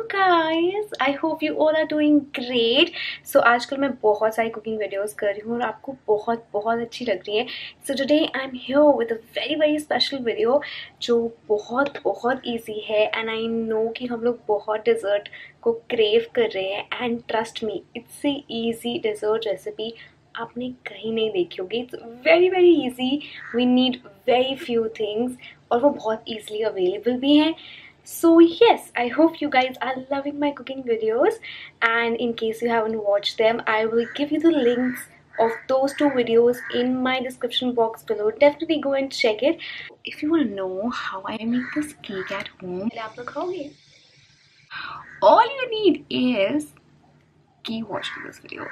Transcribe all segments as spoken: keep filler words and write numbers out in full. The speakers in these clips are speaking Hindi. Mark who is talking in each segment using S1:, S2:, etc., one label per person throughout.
S1: guys, I hope you all are doing great. So आजकल मैं बहुत सारी कुकिंग वीडियोस कर रही हूँ और आपको बहुत बहुत अच्छी लग रही है. So today I'm here with a very very special video जो बहुत बहुत easy है and I know कि हम लोग बहुत dessert को crave कर रहे हैं and trust me, it's a easy dessert recipe. आपने कहीं नहीं देखी होगी. It's very very easy. We need very few things और वो बहुत easily available भी हैं. So yes, I hope you guys are loving my cooking videos, and in case you haven't watched them, I will give you the links of those two videos in my description box below. Definitely go and check it. If you want to know how I make this cake at home, आप लोग खाओगे? All you need is keep watching this video.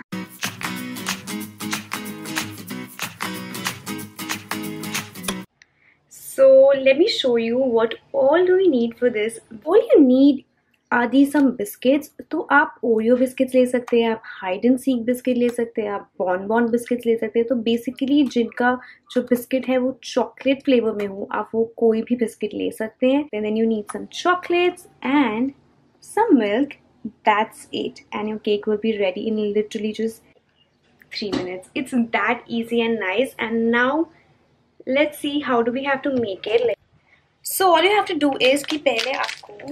S1: So let me show you what all do we need for this. All you need are these some biscuits. तो आप ओरियो बिस्किट्स ले सकते हैं, आप हाइड एंड सीक बिस्किट ले सकते हैं, आप बॉन बॉन बिस्किट्स ले सकते हैं. तो बेसिकली जिनका जो बिस्किट है वो चॉकलेट फ्लेवर में हो, आप वो कोई भी बिस्किट ले सकते हैं. Then you need some chocolates and some milk. That's it, and your cake will be ready in literally just three minutes. It's that easy and nice. And now let's see how do we have to make it. So all you have to do is कि पहले आपको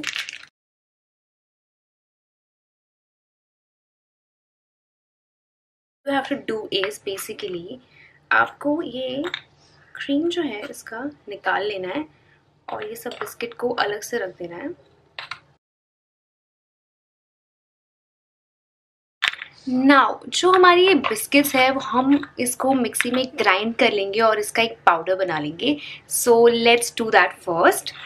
S1: you have to do is basically आपको ये क्रीम जो है इसका निकाल लेना है और ये सब बिस्किट को अलग से रख देना है. नाउ जो हमारी ये बिस्किट्स है वो हम इसको मिक्सी में ग्राइंड कर लेंगे और इसका एक पाउडर बना लेंगे. So let's do that first.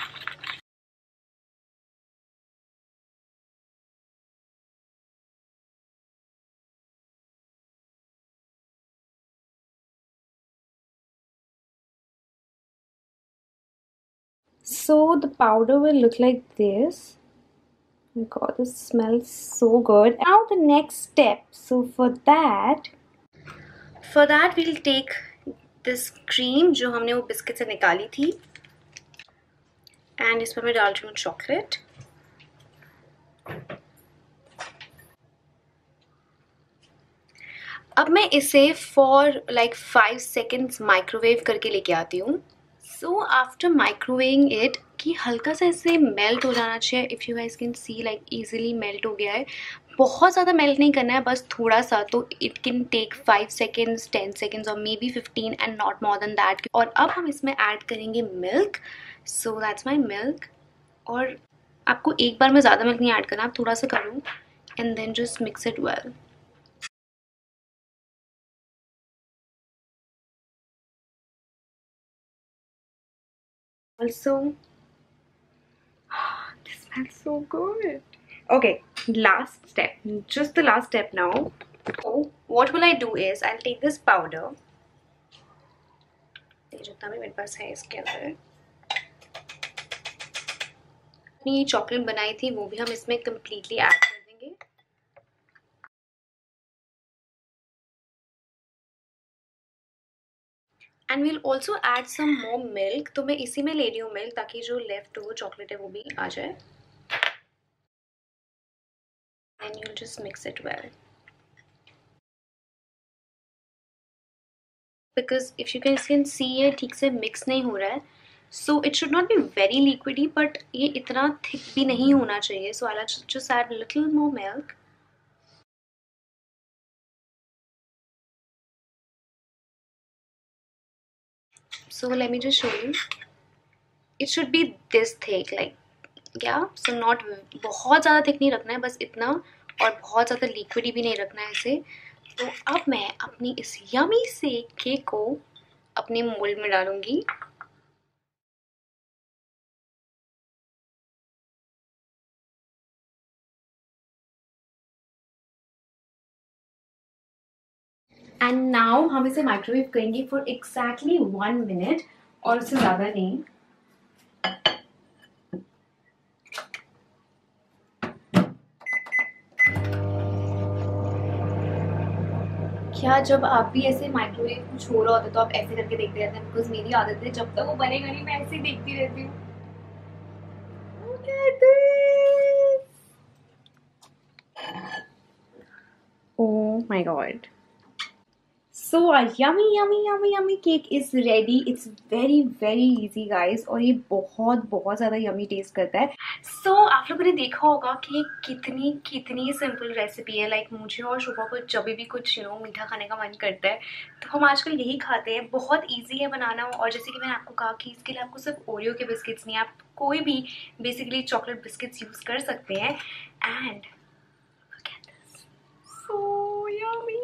S1: So the powder will look like this. Oh God, this smells so good. Now the next step. So for that, for that we'll take this cream जो हमने वो बिस्किट से निकाली थी, and इसमें मैं डाल रही हूँ चॉकलेट. अब मैं इसे for like five seconds microwave करके लेके आती हूँ. सो आफ्टर माइक्रोवेविंग इट कि हल्का सा इसे मेल्ट हो जाना चाहिए. If you guys can see like easily melt हो गया है. बहुत ज़्यादा मेल्ट नहीं करना है, बस थोड़ा सा. तो it can take five seconds, ten seconds और may be fifteen and not more than that. और अब हम इसमें ऐड करेंगे milk. So that's my milk. और आपको एक बार में ज़्यादा मिल्क नहीं ऐड करना, आप थोड़ा सा करो and then just mix it well. Also, this smells so good. Okay, last step, just the last step now. So what will I do is I'll take this powder, जितना भी मेरे पास है इसके अंदर, अपनी ये चॉकलेट बनाई थी वो भी हम इसमें completely ऐड कर देंगे. And we'll also add some more milk. तो मैं इसी में ले रही हूँ मिल्क ताकि जो लेफ्ट वो चॉकलेट है वो भी आ जाए. And you'll just mix it well. Because if you guys can see ये ठीक से mix नहीं हो रहा है. So it should not be very liquidy, but ये इतना thick भी नहीं होना चाहिए. So I'll just add a little more milk. So let me just show you. It should be this thick, like yeah. So not बहुत ज़्यादा thick नहीं रखना है, बस इतना. और बहुत ज़्यादा liquidy भी नहीं रखना है इसे. तो अब मैं अपनी इस yummy से केक को अपने मोल्ड में डालूंगी. एंड नाउ हम इसे माइक्रोवेव करेंगे फॉर एग्जैक्टली वन मिनट और उससे ज़्यादा नहीं. क्या जब आप भी ऐसे माइक्रोवेव कुछ हो रहा होता है तो आप ऐसे करके देखते रहते हैं? बिकॉज मेरी आदत है जब तक वो बनेगा नहीं मैं ऐसे ही देखती रहती हूँ. Look at this. my god. So uh, yummy yummy yummy yummy cake is ready. It's very very easy guys, और ये बहुत बहुत ज़्यादा yummy टेस्ट करता है. So आप लोगों ने देखा होगा कि कितनी कितनी सिंपल रेसिपी है. लाइक like, मुझे और शुभा को जब भी कुछ यू नो मीठा खाने का मन करता है तो हम आजकल यही खाते हैं. बहुत ईजी है बनाना, और जैसे कि मैंने आपको कहा कि इसके लिए आपको सिर्फ ओरियो के बिस्किट्स नहीं, आप कोई भी बेसिकली चॉकलेट बिस्किट्स यूज़ कर सकते हैं. And look at this, so yummy.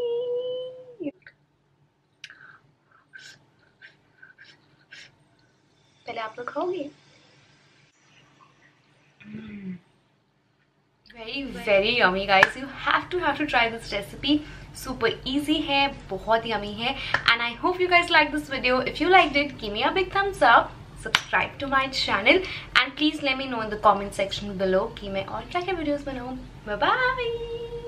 S1: पहले आप लोग खाओगे. Very very yummy guys, you have to have to try this recipe. Super easy है, बहुत यमी है. And I hope you guys like this video. If you liked it, give me a big thumbs up, subscribe to my channel, and please let me know in the comment section below कि मैं और क्या क्या वीडियोस बनाऊं. Bye bye.